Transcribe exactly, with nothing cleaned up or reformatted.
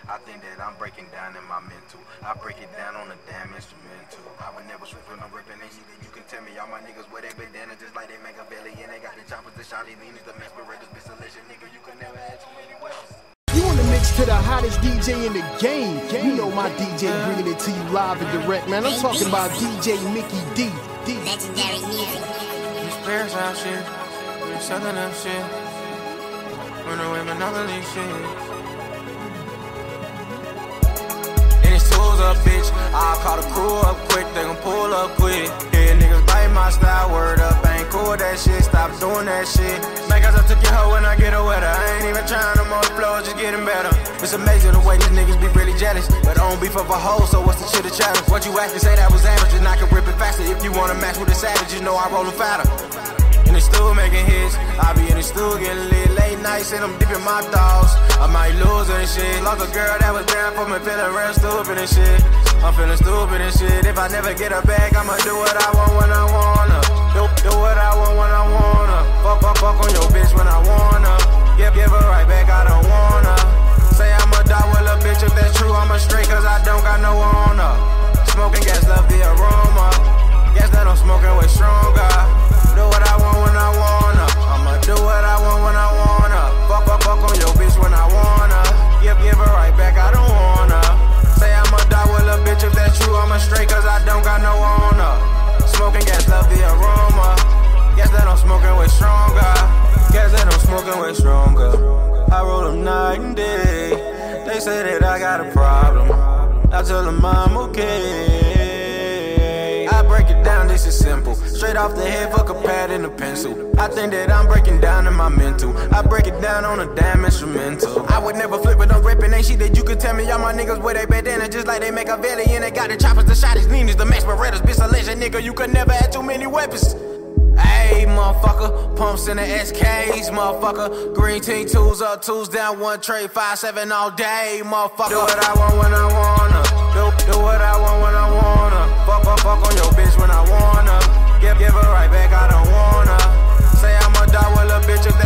I think that I'm breaking down in my mental. I break it down on a damn instrumental. I would never swoop when I'm ripping and shit. You can tell me all my niggas where they bandana just like they make a belly and they got the choppers, the shotty leaners, the masqueraders, bitch selection, nigga. You can never have too many weapons. You want to mix to the hottest D J in the game. You know my D J bringing it to you live and direct, man. I'm talking about D J Mickey D. D. Legendary music. These prayers out shit. We're sucking up shit. Run away monopoly shit. And it's tools up, bitch. I'll call the crew up quick. They gon' pull up quick. Yeah, niggas bite my style. Word up. Ain't cool with that shit. Stop doing that shit. Make us I took your hoe when I get her wetter. I ain't even trying no more flow, just getting better. It's amazing the way these niggas be really jealous. But I don't beef up a hoe, so what's the shit to challenge? What you acting say that was average, and I can rip it faster. If you wanna match with a savage, you know I roll them fatter. In the stool making hits, I be in the stool getting lit. Late nights and I'm dipping my thoughts. I might lose and shit. Lost a girl that was down for me, feeling real stupid and shit. I'm feeling stupid and shit. If I never get her back, I'ma do what I want when I wanna. Do, do what I want when I wanna. Fuck, fuck, fuck on your bitch when I wanna. Give, give her right back, I don't wanna. Say I'ma die with a bitch, if that's true, I'ma straight, cause I don't got no honor. Smoking gas, love the aroma. Guess that I'm smoking way stronger. Do what I want when I wanna. I'ma do what I want when I wanna. Fuck, fuck, fuck on your bitch when I wanna. Give, give her right back, I don't wanna. Say I'ma die with a bitch, if that's true, I'ma straight, cause I don't got no honor. Smoking gas, love the aroma. Guess that I'm smoking way stronger. Guess that I'm smoking way stronger. I roll them night and day. They say that I got a problem. I tell them I'm okay. I break it down, this is simple. Straight off the head, fuck a pad and a pencil. I think that I'm breaking down in my mental. I break it down on a damn instrumental. I would never flip it, I'm ripping. Ain't shit that you can tell me. All my niggas where they bandana just like they make a belly. And they got the choppers, the shotties, leaners, the masqueraders. Bitch selection, nigga, you could never have too many weapons. Ayy, motherfucker, pumps in the S Ks, motherfucker. Green team, twos up, twos down, one trade, five, seven all day, motherfucker. Do what I want when I wanna. Do, do what I want when I wanna. Fuck, fuck, fuck on your bitch when I wanna. Give, give her right back, I don't wanna. Say I'ma die with a bitch if